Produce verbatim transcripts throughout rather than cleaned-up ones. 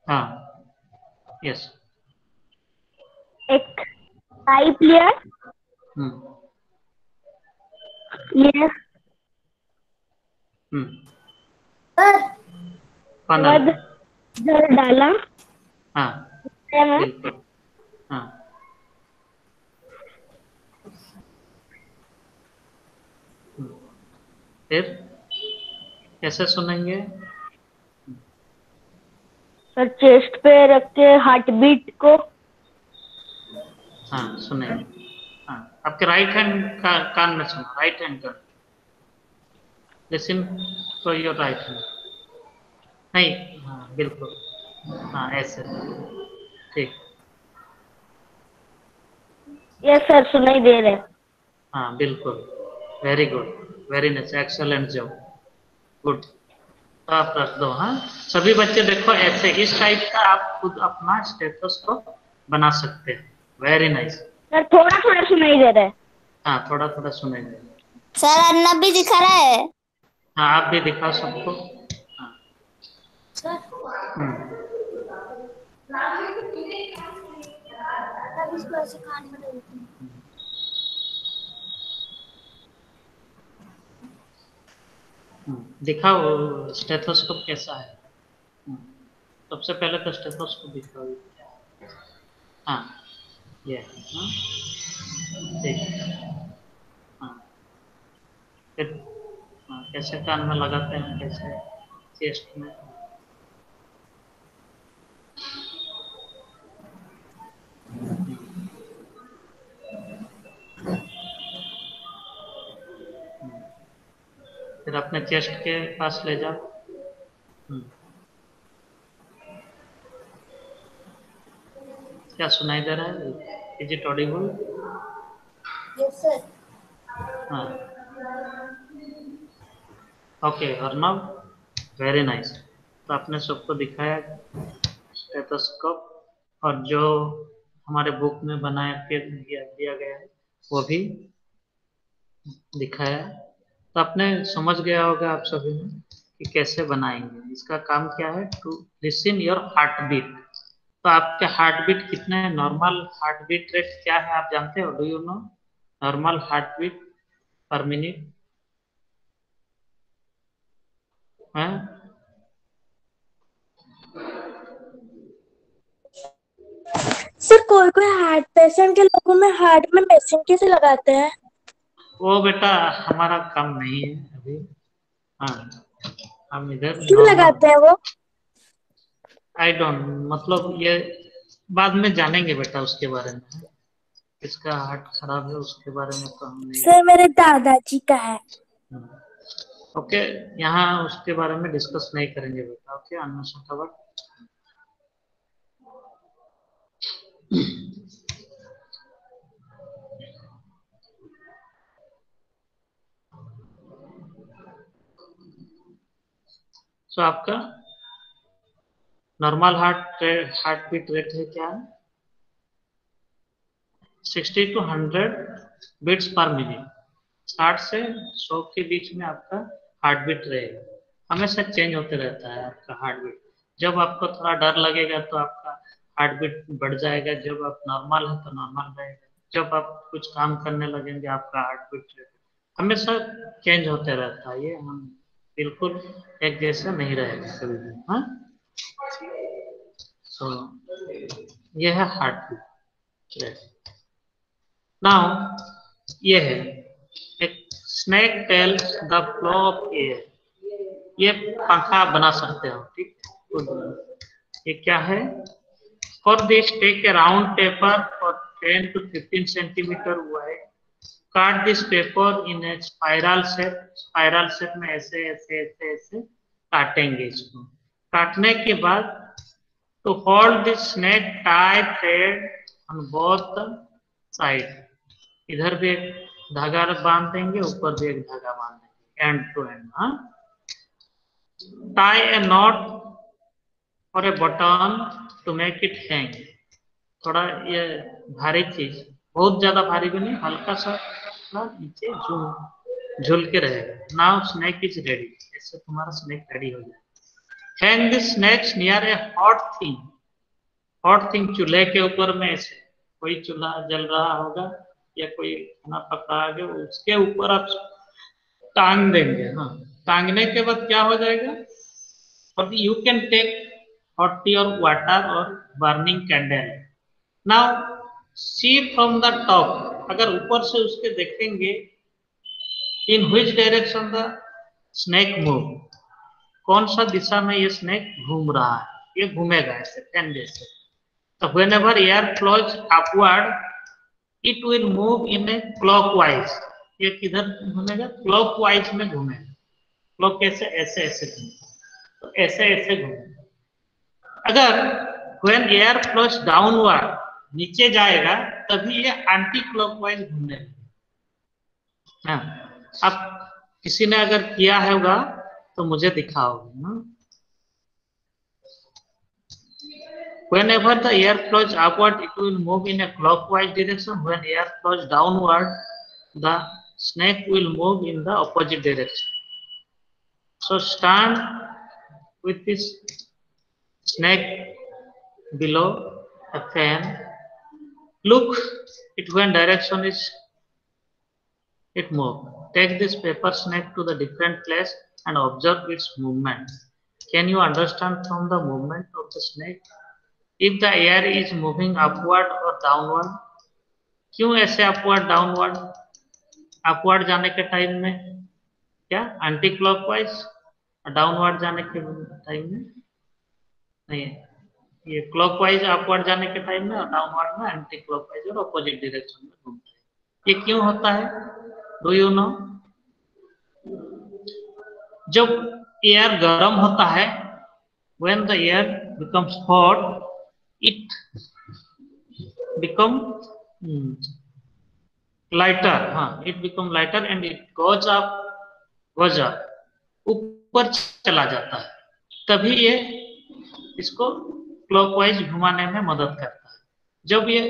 हाँ, यस। एक type layer, हम्म ये फनल। बाद इधर डाला हाँ, है। बिल्कुल। हाँ, हम्म, फिर कैसे सुनेंगे? सर चेस्ट पे रख के हार्ट बीट को। हाँ, सुनेंगे। हाँ, आपके राइट हैंड का कान में सुनो, राइट हैंड का। Listen to your right hand. नहीं, हाँ बिल्कुल। हाँ, ऐसे। ठीक। ये सर सुनाई दे रहे। हाँ, बिल्कुल। Very good, very nice, excellent job. Good. तो आप रख दो। हाँ, सभी बच्चे देखो, ऐसे इस टाइप का आप खुद अपना स्टेथोस्कोप बना सकते हैं। Very nice. सर थोड़ा थोड़ा सुनाई दे रहा है। हाँ, थोड़ा थोड़ा सुनेंगे। सर अर्नब भी दिखा रहा है। हाँ, आप भी दिखाओ सबको। हाँ। हम्म, इसको ऐसे कान में डालते हैं। हम्म, दिखाओ स्टेथोस्कोप कैसा है। हम्म, सबसे पहले तो स्टेथोस्कोप दिखाओ। हाँ, ये। हाँ, ठीक। हाँ, फिर हाँ, कैसे कान में लगाते हैं, कैसे चेस्ट में। हम्म, फिर अपने चेस्ट के पास ले जाओ। हम्म, क्या सुनाई दे रहा है? Is it audible? Yes sir. हाँ, ओके अर्नब, वेरी नाइस। तो आपने सबको दिखाया स्टेथोस्कोप, और जो हमारे बुक में बनाया के दिया, दिया गया है वो भी दिखाया। तो आपने समझ गया होगा आप सभी ने कि कैसे बनाएंगे। इसका काम क्या है? To listen your heart beat. तो आपके हार्ट बीट कितने हैं? नॉर्मल हार्ट बीट रेट क्या है आप जानते हो? Do you know normal heart beat per minute है? सर कोई कोई हार्ट पेशेंट के लोगों में हार्ट में मशीन कैसे लगाते हैं? वो बेटा हमारा काम नहीं है अभी। हाँ, हम इधर क्यों नॉर्मल। लगाते हैं वो? आई डोंट, मतलब ये बाद में जानेंगे बेटा उसके बारे में। किसका हार्ट खराब है उसके बारे में तो हम नहीं सर मेरे दादाजी का है। जानते। ओके, यहाँ उसके बारे में डिस्कस नहीं करेंगे बेटा। ओके, अन्वेषण का वर्ड। सो आपका normal heart heart beat rate है क्या है? Sixty to hundred beats per minute. साठ से सौ के बीच में आपका हार्ट बीट रहेगा। हमेशा चेंज होते रहता है आपका हार्ट बीट। जब आपको थोड़ा डर लगेगा तो आपका हार्ट बीट बढ़ जाएगा, जब आप नॉर्मल है तो नॉर्मल रहेगा। जब आप कुछ काम करने लगेंगे आपका हार्ट बीट हमेशा चेंज होते रहता है। ये हम बिल्कुल एक जैसा नहीं रहेगा कभी भी। हाँ, सो ये है हार्ट बीट। नाउ ये है एक snake tell the flow of air. ये पंखा आप बना सकते हो। ठीक, ये क्या है? For this take a round paper for ten to fifteen centimetre wide. Cut this paper in a spiral shape. Spiral shape में ऐसे ऐसे ऐसे ऐसे काटेंगे इसको। काटने के बाद to hold this snake tie thread on both side. इधर भी एक धागा बांध देंगे, ऊपर भी एक धागा बांध देंगे, एंड टू एंड। हाँ, टाई ए नॉट और a button to make it hang. थोड़ा ये भारी चीज, बहुत ज्यादा भारी भी नहीं, हल्का सा थोड़ा नीचे झूल झूल के रहेगा। Now snake is ready. ऐसे तुम्हारा स्नेक रेडी हो जाए। Hang the snakes near a hot thing, hot thing चूल्हे के ऊपर में ऐसे कोई चूल्हा जल रहा होगा या कोई खाना पक रहा है उसके ऊपर आप टांग देंगे। हाँ, टांगने के बाद क्या हो जाएगा, और you can take hot tea or water or burning candle. Now see from the top, अगर ऊपर से उसके देखेंगे in which direction the snake move, कौन सा दिशा में ये स्नेक घूम रहा है, ये घूमेगा ऐसे फैन जैसे। तो whenever air flows upward it will move in a clockwise, ये किधर घूमेगा, clockwise में घूमेगा। क्लॉक कैसे, ऐसे ऐसे घूमेगा, तो ऐसे ऐसे घूमेगा। अगर when air flows downward, नीचे जाएगा, तभी ये एंटी क्लॉकवाइज घूमने लगेगा। हाँ, अब किसी ने अगर किया होगा तो मुझे दिखाओगे ना। Whenever the air flows upward, it will move in a clockwise direction. When air flows downward, the snake will move in the opposite direction. So stand with this snake below a fan. Look it when direction is it move. Take this paper snake to the different place and observe its movement. Can you understand from the movement of the snake if the air is moving upward or downward? क्यों ऐसे upward downward? upward जाने के time में क्या anti clockwise, downward जाने के time में नहीं, ये क्लॉकवाइज अपवर्ड जाने के टाइम में और डाउनवर्ड में एंटी क्लॉकवाइज और अपोजिट डायरेक्शन में घूमता है। ये क्यों होता है, डू यू नो? जब एयर गर्म होता है, when the air becomes hot it become lighter, हाँ it become lighter and it goes up, goes up, ऊपर चला जाता है, तभी ये इसको क्लॉकवाइज घुमाने में मदद करता है। जब ये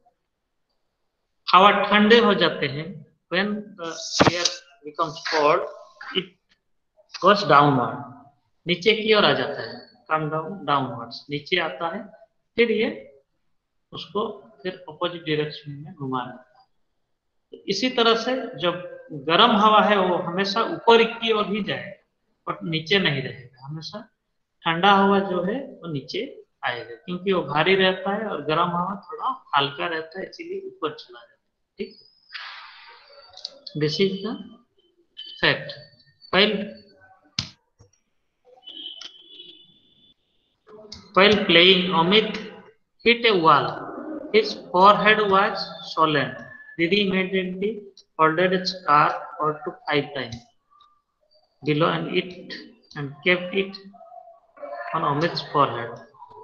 हवा ठंडे हो जाते हैं, when the air becomes cold, it goes downward, नीचे की ओर आ जाता है, come down, downwards, नीचे आता है, फिर ये उसको फिर अपोजिट डायरेक्शन में घुमा देता है। इसी तरह से जब गर्म हवा है वो हमेशा ऊपर की ओर ही जाएगा और नीचे नहीं रहेगा, हमेशा ठंडा हवा जो है वो नीचे आएगा, क्योंकि वो भारी रहता है और गर्म हवा थोड़ा हल्का रहता है, इसीलिए ऊपर चला जाता है। ठीक, this is the fact. while while playing, Amit hit a wall, his forehead was swollen. Didi immediately folded its scarf four to five times below and it and kept it on Amit's forehead.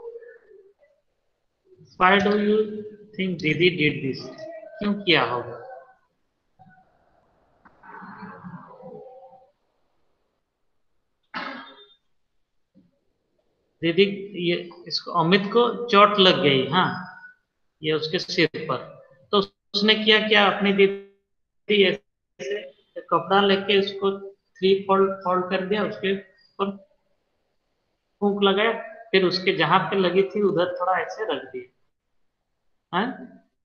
Why do you think Didi did this? क्यों किया होगा? दीदी ये इसको अमित को चोट लग गई, हाँ ये उसके सिर पर, तो उसने किया क्या, अपनी दीदी ऐसे कपड़ा लेके उसको थ्री फोल्ड फोल्ड कर दिया, उसके ऊपर फूंक लगाया, फिर उसके जहां पे लगी थी उधर थोड़ा ऐसे रख दिया। हाँ,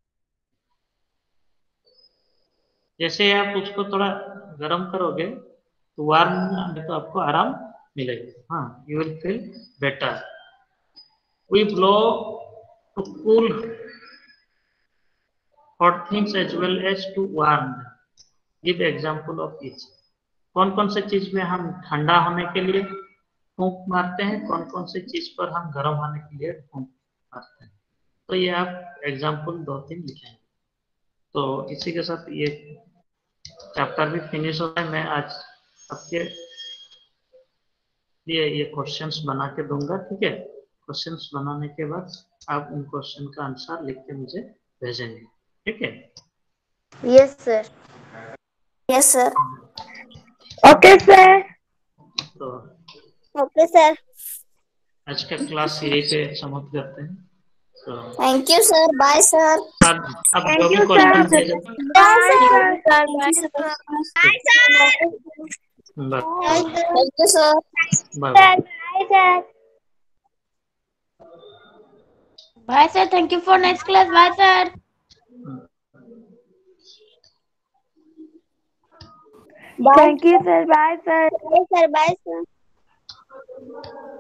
जैसे आप उसको थोड़ा गर्म करोगे तो वार्म तो आपको आराम मिलेगा। हाँ, you will feel better. We blow to cool hot things as well as to warm them. Give example of each. कौन कौन से चीज में हम ठंडा होने के लिए फूंक मारते हैं, कौन कौन से चीज पर हम गर्म होने के लिए फूंक मारते हैं, तो ये आप एग्जाम्पल दो तीन लिखेंगे। तो इसी के साथ ये चैप्टर भी फिनिश हो रहा है। मैं आज आपके लिए ये क्वेश्चंस बना के दूंगा, ठीक है। क्वेश्चंस बनाने के बाद आप उन क्वेश्चन का आंसर लिख के मुझे भेजेंगे, ठीक है। Yes sir, yes sir, okay sir, तो ओके सर, आज का क्लास यही पे समाप्त करते हैं। तो thank you sir, bye sir, अब अब जो भी क्वेश्चन भेजे, bye sir, bye thank you sir, bye. Bye sir. Bye, sir. Thank you for next class. Bye, sir. Thank you, sir. Bye, sir. Bye, sir. Bye, sir.